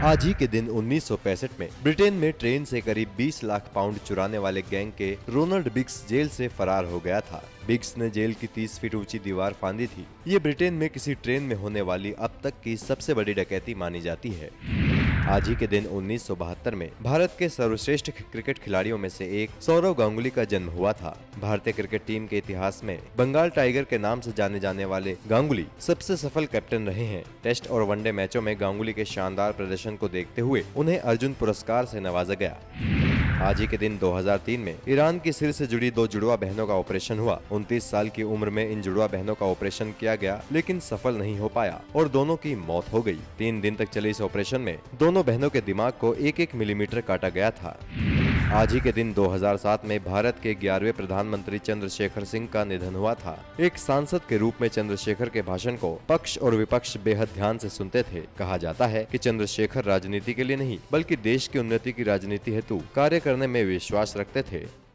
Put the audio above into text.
आज ही के दिन 1965 में ब्रिटेन में ट्रेन से करीब 20 लाख पाउंड चुराने वाले गैंग के रोनाल्ड बिग्स जेल से फरार हो गया था। बिग्स ने जेल की 30 फीट ऊंची दीवार फांदी थी। ये ब्रिटेन में किसी ट्रेन में होने वाली अब तक की सबसे बड़ी डकैती मानी जाती है। आज ही के दिन 1972 में भारत के सर्वश्रेष्ठ क्रिकेट खिलाड़ियों में से एक सौरव गांगुली का जन्म हुआ था। भारतीय क्रिकेट टीम के इतिहास में बंगाल टाइगर के नाम से जाने जाने वाले गांगुली सबसे सफल कैप्टन रहे हैं। टेस्ट और वनडे मैचों में गांगुली के शानदार प्रदर्शन को देखते हुए उन्हें अर्जुन पुरस्कार से नवाजा गया। आज ही के दिन 2003 में ईरान की सिर से जुड़ी दो जुड़वा बहनों का ऑपरेशन हुआ। 29 साल की उम्र में इन जुड़वा बहनों का ऑपरेशन किया गया, लेकिन सफल नहीं हो पाया और दोनों की मौत हो गई। 3 दिन तक चले इस ऑपरेशन में दोनों बहनों के दिमाग को 1-1 मिलीमीटर काटा गया था। आज ही के दिन 2007 में भारत के 11वें प्रधानमंत्री चंद्रशेखर सिंह का निधन हुआ था। एक सांसद के रूप में चंद्रशेखर के भाषण को पक्ष और विपक्ष बेहद ध्यान से सुनते थे। कहा जाता है कि चंद्रशेखर राजनीति के लिए नहीं बल्कि देश की उन्नति की राजनीति हेतु कार्य करने में विश्वास रखते थे।